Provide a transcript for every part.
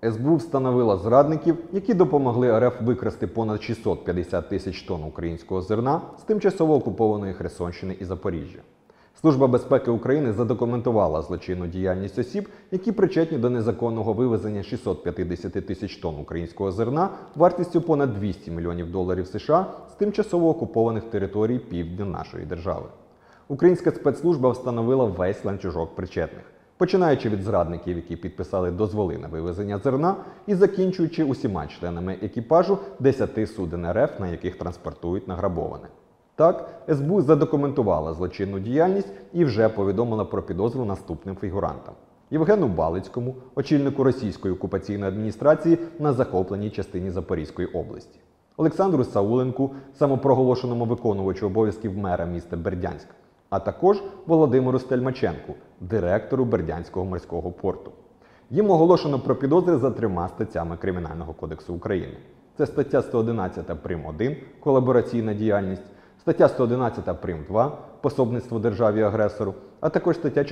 СБУ встановила зрадників, які допомогли РФ викрасти понад 650 тисяч тонн українського зерна з тимчасово окупованої Херсонщини і Запоріжжя. Служба безпеки України задокументувала злочинну діяльність осіб, які причетні до незаконного вивезення 650 тисяч тонн українського зерна вартістю понад 200 мільйонів доларів США з тимчасово окупованих територій півдня нашої держави. Українська спецслужба встановила весь ланцюжок причетних, починаючи від зрадників, які підписали дозволи на вивезення зерна, і закінчуючи усіма членами екіпажу 10 суден РФ, на яких транспортують награбоване. Так, СБУ задокументувала злочинну діяльність і вже повідомила про підозру наступним фігурантам: Євгену Балицькому, очільнику російської окупаційної адміністрації на захопленій частині Запорізької області; Олександру Сауленку, самопроголошеному виконувачу обов'язків мера міста Бердянськ, а також Володимиру Стельмаченку, директору Бердянського морського порту. Їм оголошено про підозри за 3 статтями Кримінального кодексу України. Це стаття 111 прим. 1 «Колабораційна діяльність», стаття 111 прим. 2 «Пособництво державі-агресору», а також стаття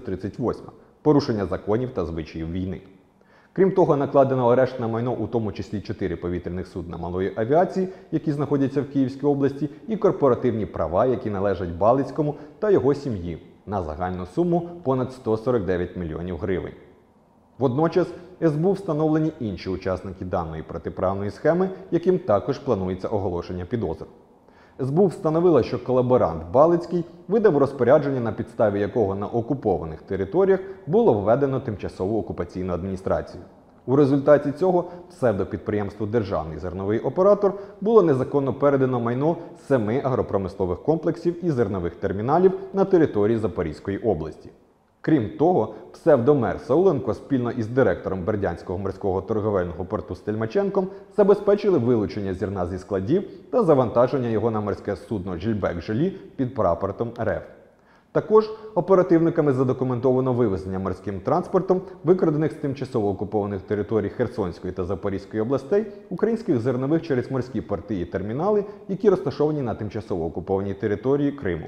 438 «Порушення законів та звичаїв війни». Крім того, накладено арешт на майно, у тому числі 4 повітряних судна малої авіації, які знаходяться в Київській області, і корпоративні права, які належать Балицькому та його сім'ї, на загальну суму понад 149 мільйонів гривень. Водночас, СБУ встановлені інші учасники даної протиправної схеми, яким також планується оголошення підозр. СБУ встановила, що колаборант Балицький видав розпорядження, на підставі якого на окупованих територіях було введено тимчасову окупаційну адміністрацію. У результаті цього псевдопідприємству «Державний зерновий оператор» було незаконно передано майно 7 агропромислових комплексів і зернових терміналів на території Запорізької області. Крім того, псевдомер Сауленко спільно із директором Бердянського морського торговельного порту Стельмаченком забезпечили вилучення зерна зі складів та завантаження його на морське судно «Джільбек-Желі» під прапортом РФ. Також оперативниками задокументовано вивезення морським транспортом викрадених з тимчасово окупованих територій Херсонської та Запорізької областей українських зернових через морські порти і термінали, які розташовані на тимчасово окупованій території Криму.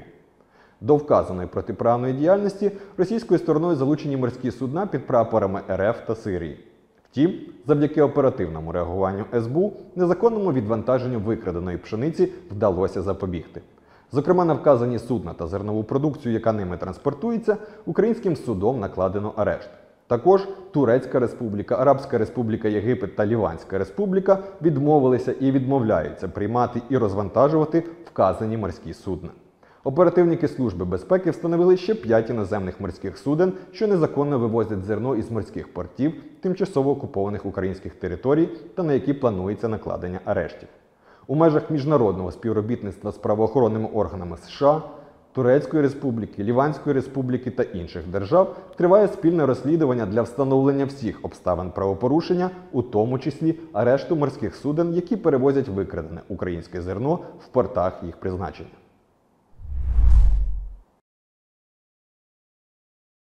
До вказаної протиправної діяльності російською стороною залучені морські судна під прапорами РФ та Сирії. Втім, завдяки оперативному реагуванню СБУ, незаконному відвантаженню викраденої пшениці вдалося запобігти. Зокрема, на вказані судна та зернову продукцію, яка ними транспортується, українським судом накладено арешт. Також Турецька Республіка, Арабська Республіка Єгипет та Ліванська Республіка відмовилися і відмовляються приймати і розвантажувати вказані морські судна. Оперативники Служби безпеки встановили ще 5 іноземних морських суден, що незаконно вивозять зерно із морських портів тимчасово окупованих українських територій та на які планується накладення арештів. У межах міжнародного співробітництва з правоохоронними органами США, Турецької Республіки, Ліванської Республіки та інших держав триває спільне розслідування для встановлення всіх обставин правопорушення, у тому числі арешту морських суден, які перевозять викрадене українське зерно в портах їх призначення.